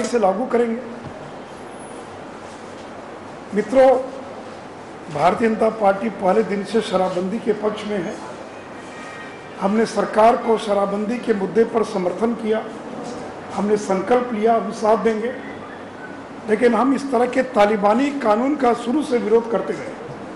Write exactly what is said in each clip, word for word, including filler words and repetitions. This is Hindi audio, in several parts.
से लागू करेंगे। मित्रों, भारतीय जनता पार्टी पहले दिन से शराबबंदी के पक्ष में है। हमने सरकार को शराबबंदी के मुद्दे पर समर्थन किया, हमने संकल्प लिया हम साथ देंगे, लेकिन हम इस तरह के तालिबानी कानून का शुरू से विरोध करते रहे।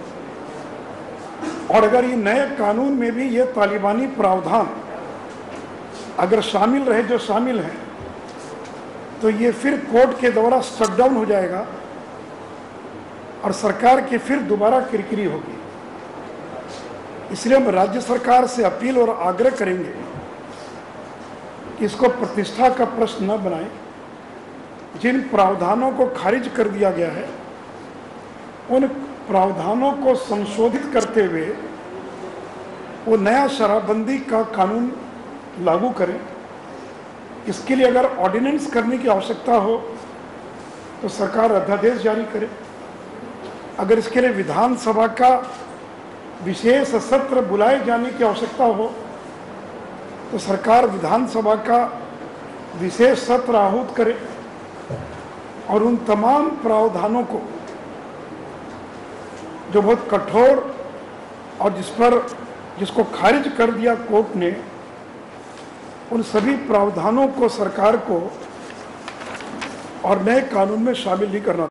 और अगर ये नए कानून में भी ये तालिबानी प्रावधान अगर शामिल रहे जो शामिल हैं, तो ये फिर कोर्ट के द्वारा शटडाउन हो जाएगा और सरकार की फिर दोबारा किरकिरी होगी। इसलिए हम राज्य सरकार से अपील और आग्रह करेंगे कि इसको प्रतिष्ठा का प्रश्न न बनाएं। जिन प्रावधानों को खारिज कर दिया गया है, उन प्रावधानों को संशोधित करते हुए वो नया शराबबंदी का कानून लागू करें। इसके लिए अगर ऑर्डिनेंस करने की आवश्यकता हो तो सरकार अध्यादेश जारी करे। अगर इसके लिए विधानसभा का विशेष सत्र बुलाए जाने की आवश्यकता हो तो सरकार विधानसभा का विशेष सत्र आहूत करे और उन तमाम प्रावधानों को जो बहुत कठोर और जिस पर जिसको खारिज कर दिया कोर्ट ने, उन सभी प्रावधानों को सरकार को और नए कानून में शामिल नहीं करना।